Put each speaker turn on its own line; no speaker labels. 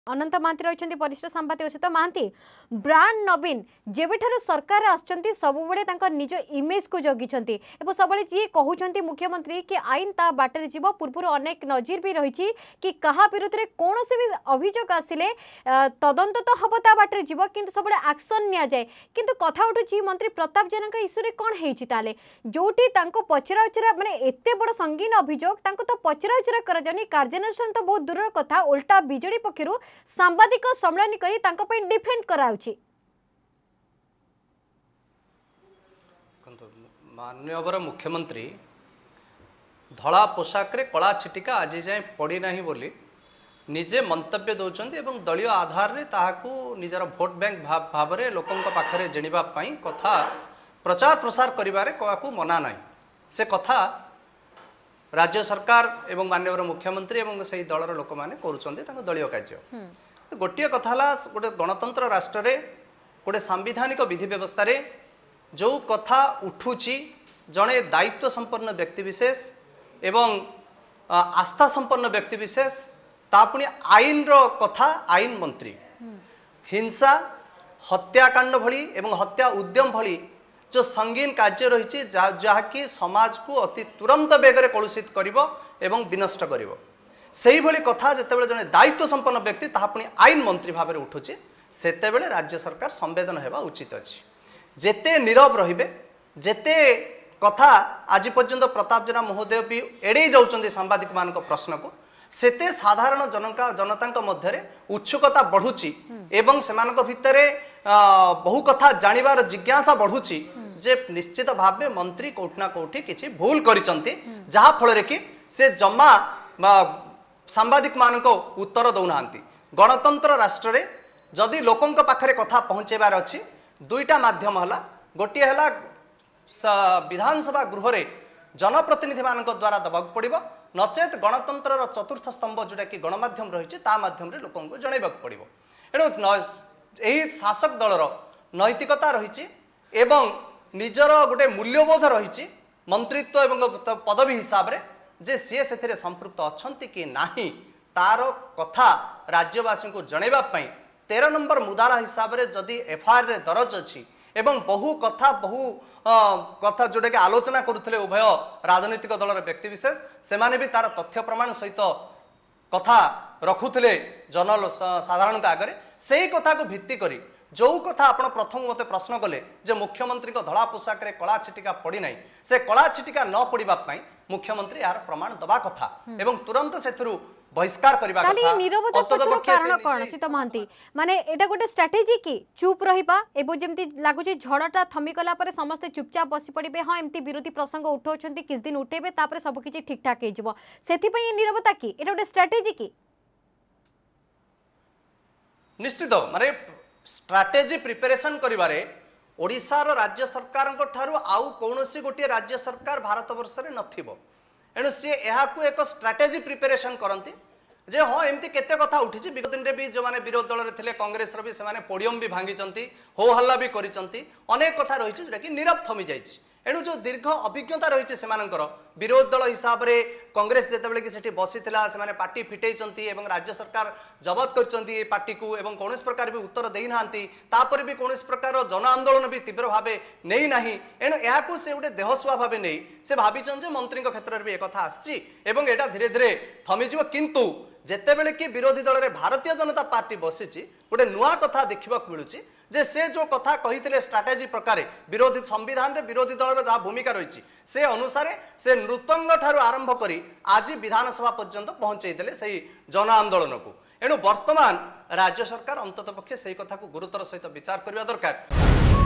अनंत महांती रही वरिष्ठ सांबादिक सहित महांती ब्रांड नवीन जेबेठार सरकार आसचंती सबुबले निज इमेज को जगिछंती एवं सबले जी कहउछंती मुख्यमंत्री कि आईन ता बाटर जीव पूर्व अनेक नजीर भी रही कि कहा विरुद्ध में कौन से भी अभियोग आसिले तदंत तो हम ता बाटर जीव किंतु सबले एक्शन निया जाए किंतु कथा उठुची मंत्री प्रताप जेना इश्यू रे कौन हेछि ताले जोटी तांको पचरा उचरा माने एते बड़ संगीन अभियोग तांको तो पचरा उचरा कर जानी कार्यानुष्ठान तो बहुत दूर कथा उल्टा बीजेडी पक्षरु सांबादिक सम्मेलन करी तांको पे डिफेंड कराउची।
माननीय मुख्यमंत्री धला पोशाक रे कला छिटिका आज जाए पड़ी नहीं बोली निजे मंतव्य दौरान एवं दलीय आधार रे ताहाकू निजर भोट बैंक भाव में लोकों पाखरे जणिबा पई कथा प्रचार प्रसार करिबारे कोआकू मना नहीं से कथा राज्य सरकार एवं माननीय मुख्यमंत्री एवं से दलर लोक मैंने करुँच दलीय कार्य गोटे कथा गोटे गणतंत्र राष्ट्र रे गोटे सांविधानिक विधि व्यवस्था रे जो कथा उठुची जड़े दायित्व संपन्न व्यक्तिविशेष एवं आस्था संपन्न व्यक्तिविशेष तापुणी आईन रो कथा आईन मंत्री हिंसा हत्याकांड भली एवं हत्या उद्यम भली जो संगीन कार्य रही जहाँकि समाज को अति तुरंत बेगरे कलुषित करिवो एवं विनष्ट करिवो सेही भली कथा जेतेबेले जने दायित्व संपन्न व्यक्ति ताहा पुणी आईन मंत्री भाव में उठुचे सेतेबेले राज्य सरकार संवेदन हेबा उचित अछि जेते नीरव रहिबे जेते कथा आज पर्यंत प्रताप जेना महोदय भी एड़े जाउचंदी सांबादिक मानक प्रश्न को सेते साधारण जनता मध्य उत्सुकता बढ़ुची एवं सेमानक भितरे बहु कथा जानिबार जिज्ञासा बढ़ुची जे निश्चित भाव में मंत्री कोठना कोठी किछि भूल करिसंती जहा फल रे कि से जम्मा सांबादिक मानक उत्तर दौनाहांती गणतंत्र राष्ट्र रे जदि लोकों पाखरे कथा पहुँचेबार अच्छी दुईटा माध्यम हला गोटे हला विधानसभा गृह रे जनप्रतिनिधि मानक द्वारा दबाक पड़िबो नचेत गणतंत्र चतुर्थ स्तंभ जोटा कि गणमाध्यम रही ता माध्यम रे लोकों को जणाइबाक पड़िबो एणु एही शासक दलर नैतिकता रही एवं निजर गोटे मूल्यबोध रही मंत्रित्व एवं पदवी हिसाब रे जे सी से संपृक्त अच्छी कि नाही तार कथा राज्यवासी को जनइबा पई 13 नंबर मुदारा हिसाब रे जदि एफआईआर रे दरज अच्छी एवं बहु कथा जोटा कि आलोचना करुले उभय राजनीतिक दलर व्यक्तिविशेष से माने भी तार तथ्य प्रमाण सहित कथा रखुले जनरल साधारण आगे से कथा को भित्ति करी जो कथा आपण प्रथम मते प्रश्न कले जे मुख्यमंत्री को धड़ा पोशाक रे कला छिटिका पड़ी नहीं से कला छिटिका न पड़िबा पई मुख्यमंत्री यार प्रमाण दबा कथा एवं तुरंत सेथुरु बहिष्कार करबा कथा
नीरवता पछर कारण कोन सीता महांती माने एटा गोटे स्ट्रेटजी की चुप रहिबा एबो जेमती लागु जे झड़टा थमी कला परे समस्त चुपचाप बसी पड़िबे हां एमती विरोधी प्रसंग उठौछंती किछ दिन उठेबे तापरे सब किछि ठीक ठाक हे जिवो सेथि पई नीरवता की एटा गोटे स्ट्रेटजी की
निश्चित माने स्ट्रैटेजी प्रिपरेशन करिबारे ओडिशार राज्य सरकार ठारू आउ कौनसी गोटे राज्य सरकार भारत वर्ष रे नथिबो एणु सी एहाकू एक स्ट्रैटेजी प्रिपरेशन करती जे हाँ एमती केते कथा उठी विगत दिन भी जो माने विरोध दल रे थिले कांग्रेस रो भी से माने पोडियम भी भांगी हो हल्ला भी करिसंती अनेक कथा रही जोटा कि नीरव थमी जाइछि एणु जो दीर्घ अभिज्ञता रही से विरोध दल हिसाब रे कांग्रेस जेतेबेले कि सेठी बसिथिला से माने पार्टी फिटेइचंती एवं राज्य सरकार जबत करचंती पार्टी को एवं कौनस प्रकार भी उत्तर देई नांती तापर भी कौनस प्रकार जन आंदोलन भी तीव्र भावे नहीं नाही एणु एहाकू से गोटे देहसुआ भावे नहीं से भाबिचन जे मंत्री क्षेत्र में भी एक कथा आछि एवं एटा धीरे धीरे थमी जिवो किंतु जेतेबेले कि विरोधी दल रे भारतीय जनता पार्टी बसिछि गोटे नुआ कथा देखिबा मिलुछि जे से जो कथा कही स्ट्राटेजी प्रकार विरोधी संविधान रे विरोधी दल जहाँ भूमिका रही से अनुसार से नृतंग ठारू आरंभ करी आज विधानसभा पर्यंत पहुंचेदेले से जन आंदोलन को एणु वर्तमान राज्य सरकार अंतत पक्षे से कथा को गुरुतर सहित विचार करने दरकार।